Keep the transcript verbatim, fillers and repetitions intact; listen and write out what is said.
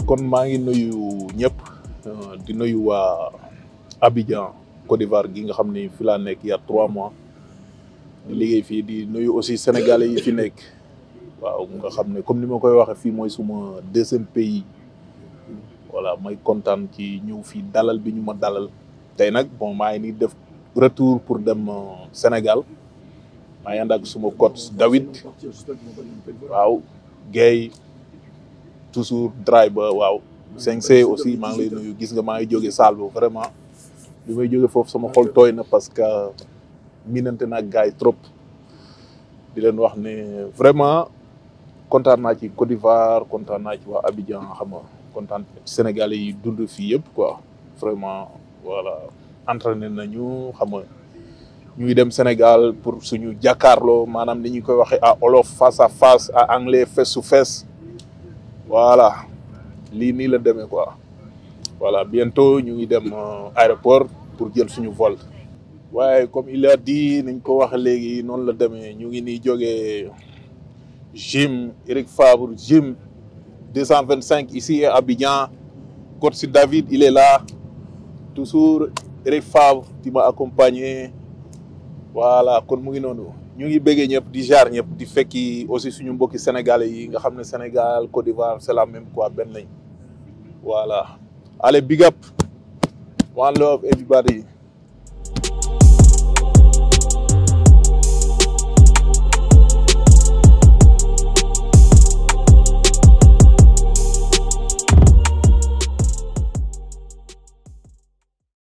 kon maa ngi nuyu ñëpp di nuyu waa Abidjan Côte d'Ivoire gi nga xam ne fi laa nekk il y a trois mois di liggéey fii di nuyu aussi sénégalais yi fi nekk waaw nga xam ne comme ni ma koy waxee fii mooy suma deuxième pays voilà may kontaan ci ñëw fii dalal bi ñu ma dalal tey nag bon maa ngi nii def retour pour dem Sénégal maa ngi ànd ak suma coach David waaw Guèye toujours driver waaw cinq C aussi maa ngi lay nuyu gis nga maa ngi jóge salle bu vraiment bi may jóge foofu sama xol tooy na parce que minante naa gars yi trop di leen wax ne vraiment kontaan naa ci Côte d'Ivoire kontaan naa ci waa Abidjan xam nga kontaan Sénégalais yi dund fii yëpp quoi vraiment voilà entraîné nañu xam nga ñuy dem Sénégal pour suñu jàkkaarloo maanaam ni ñu koy waxee à olof face à face à anglais face to face voilà lii nii la demee quoi voilà bientôt ñu ngi dem aéroport pour jël suñu vol. waaye comme il a dit nañ ko wax léegi noonu la demee ñu ngi nii jógee gym Eric Favre gym deux cent vingt cinq ici à Abidjan coach David il est là toujours Eric Favre qui m'a accompagné voilà kon mu ngi noonu ñu ngi bëggee ñëpp di jaar ñëpp di fekki aussi suñu mbokki sénégalais yi nga xam ne Sénégal Côte d'Ivoire c'est la même quoi benn lañ voilà allez big up one love everybody.